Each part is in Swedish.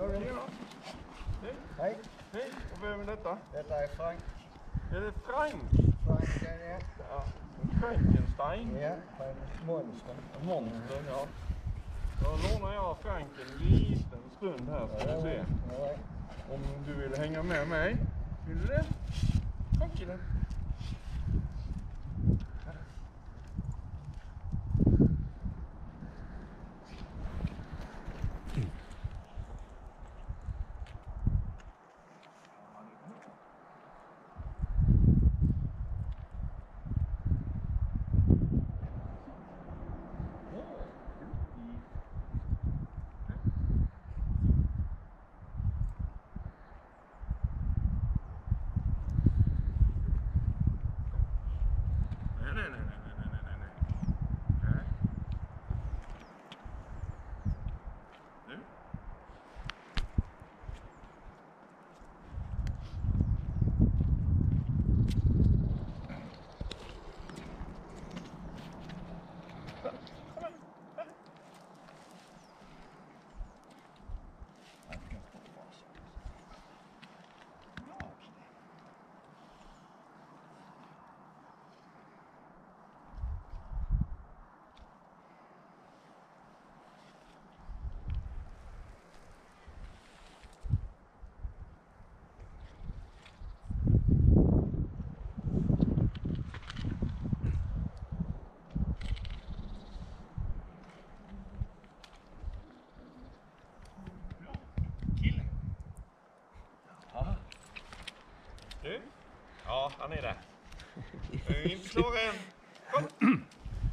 Ja. Hej. Hej, och vem är detta? Detta är Frank. Är det Frank? Frank, ja. Ja. Frankenstein? Ja, monster. Monster, ja. Då lånar jag Frank en liten stund här ska vi se. Ja. Om du vill hänga med mig. Vill du det? Kom killen. Du? Ja, han är där. Jag är inte klar än. Kom!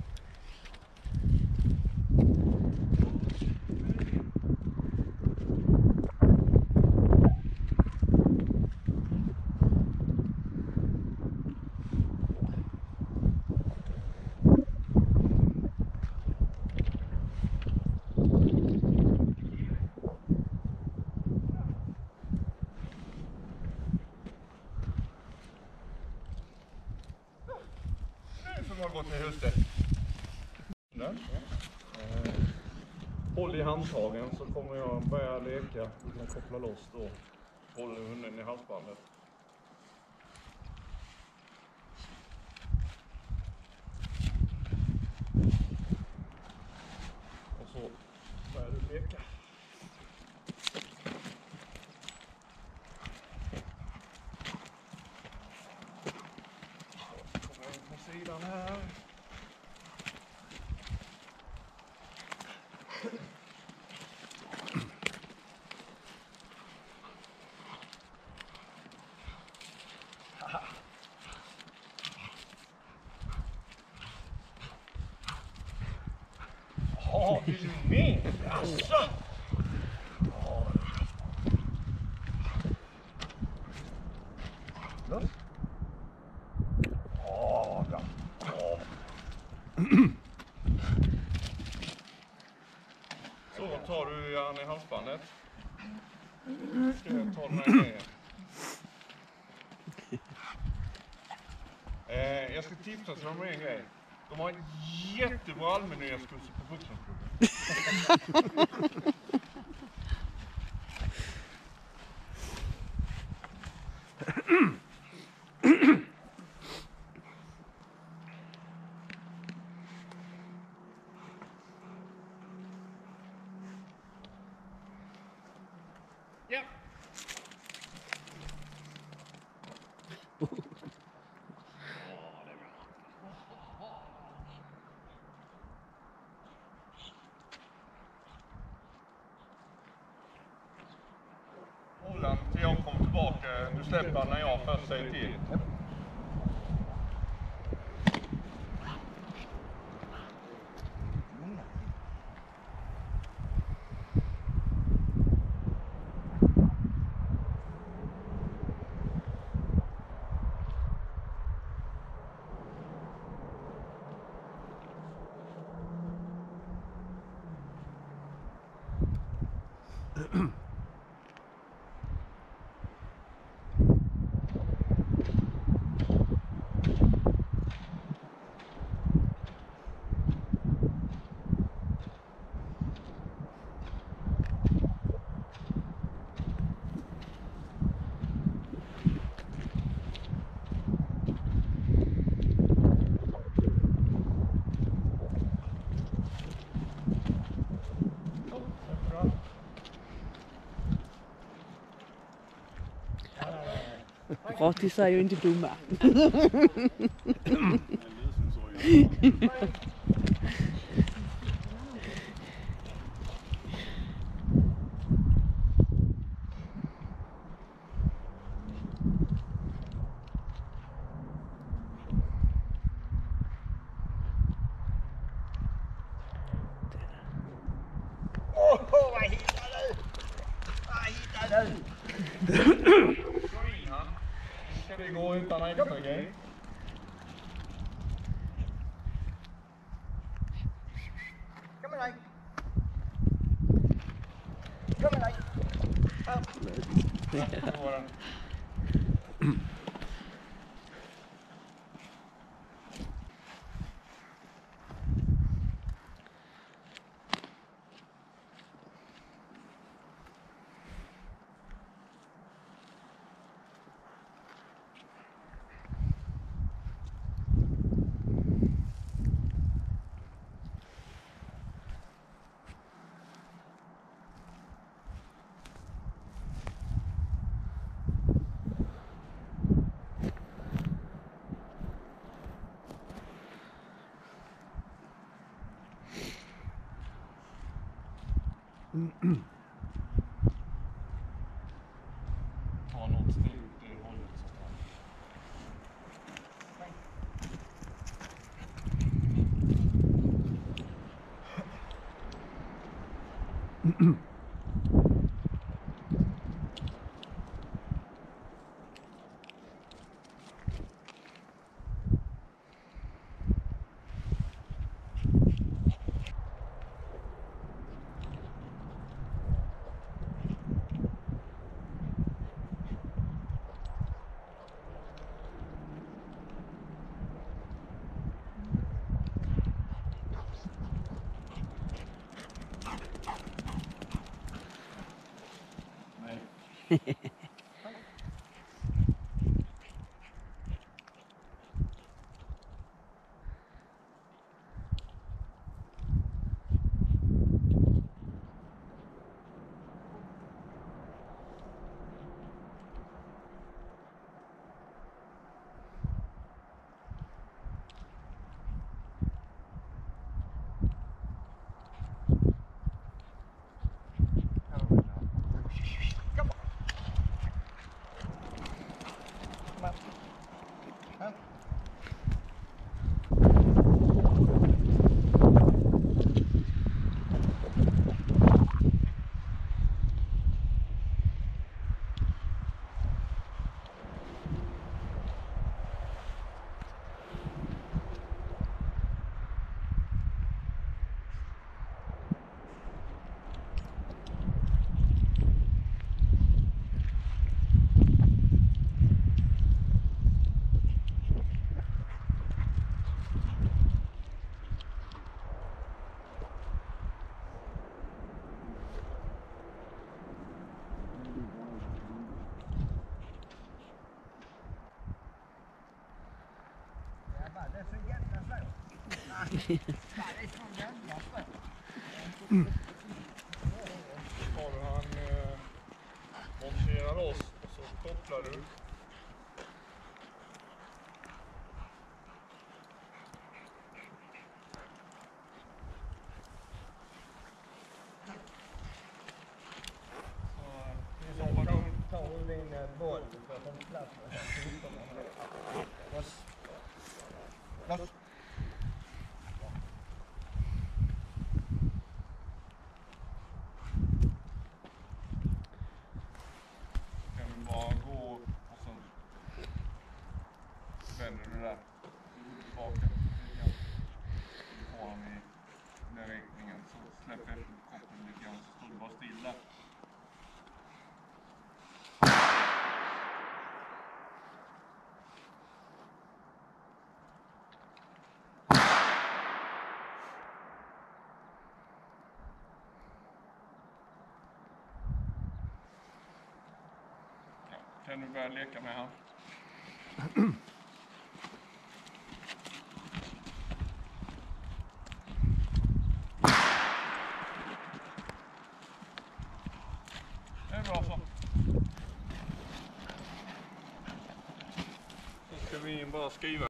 Som har gått i huset. Håll i handtagen så kommer jag börja leka. Du kan koppla loss då. Håll hunden i halsbandet. Och så börjar du leka. Kommer in på sidan här. Ja, vill du med? Jaså? Loss? Ja, bra. Så tar du han i halsbandet. Ska jag ta den här grejen. Jag ska tipsa till dem om en grej. De har en jättebra allmännyttighetskurser på vuxenklubben. Ja. Håll han till jag kommer tillbaka. Du släpper när jag först säger till. Rottisar är ju inte dumma. Vad hittar du? Vad hittar du? Slå in han. Nu ska det gå utan extra grej. Kom med dig. Kom med dig. Där var den. Ta något steg åt det hållet så att han... Nej. Det är så jävla svårt. Det är så jävla svårt. Har du han monterar loss och så kopplar du. Ta din boll för att få plats med loss. Loss. Kan du bara gå och så vänder du där. Så går du tillbaka lite grann. Så får han i den riktningen. Så släpp efter koppen lite grann så står du bara stilla. Kan du börja leka med han? Det är bra så. Ska vi bara skriva?